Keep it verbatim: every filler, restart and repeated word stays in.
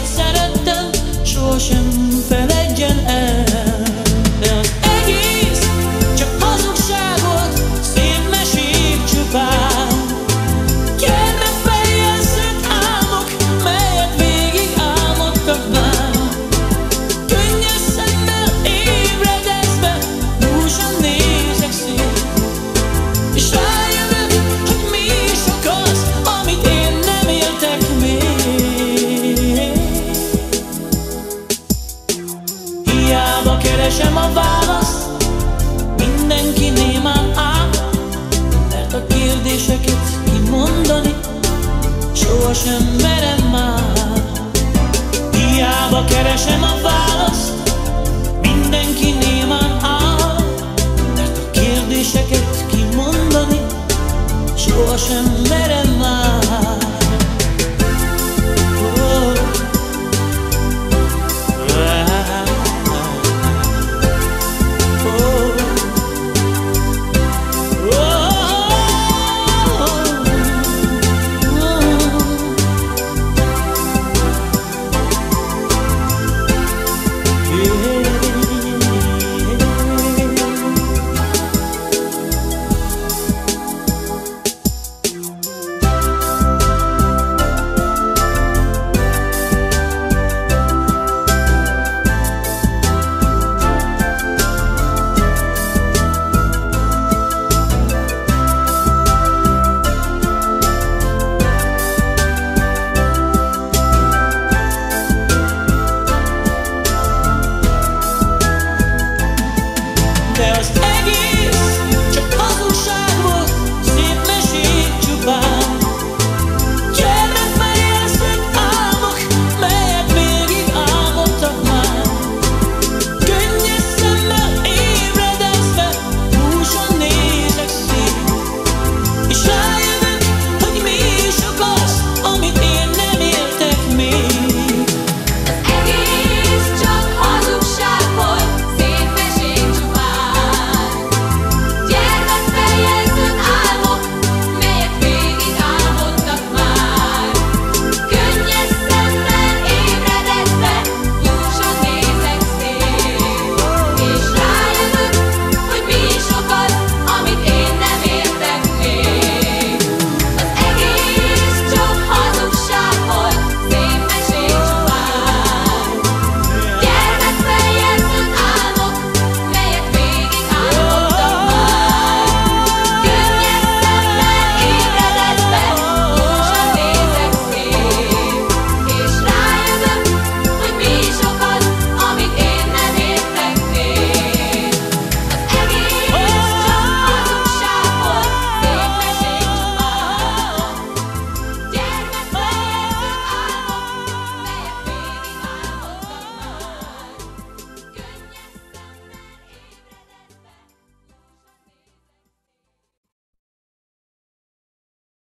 akit szerettem, sohasem feledjen el. De az egész csak hazugság volt, szép mesék csupán. Gyerme fejjel szent álmok, melyet végig álmodtak már. Könnyes szemmel ébredesz be, búsan nézek szét, és rájövök, hogy mi sok az, amit én nem éltek még. Hiába keresem a választ, mindenki némán áll, mert a kérdéseket kimondani sohasem merem már. Hiába keresem a választ, mindenki némán áll, mert a kérdéseket kimondani sohasem merem.